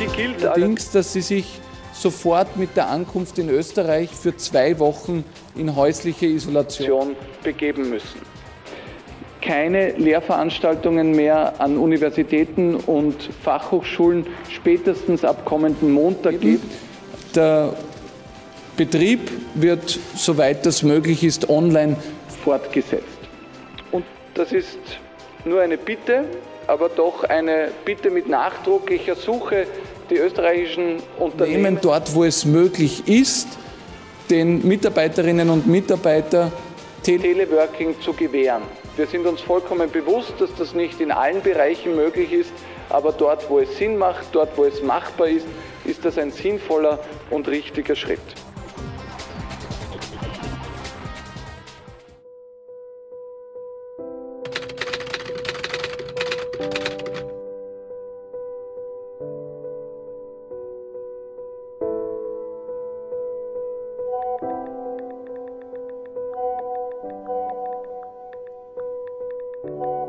Die gilt allerdings, dass sie sich sofort mit der Ankunft in Österreich für 2 Wochen in häusliche Isolation begeben müssen. Keine Lehrveranstaltungen mehr an Universitäten und Fachhochschulen spätestens ab kommenden Montag geben. Der Betrieb wird, soweit das möglich ist, online fortgesetzt. Und das ist nur eine Bitte, aber doch eine Bitte mit Nachdruck. Ich ersuche die österreichischen Unternehmen, dort wo es möglich ist, den Mitarbeiterinnen und Mitarbeitern Teleworking zu gewähren. Wir sind uns vollkommen bewusst, dass das nicht in allen Bereichen möglich ist, aber dort, wo es Sinn macht, dort, wo es machbar ist, ist das ein sinnvoller und richtiger Schritt. Thank you.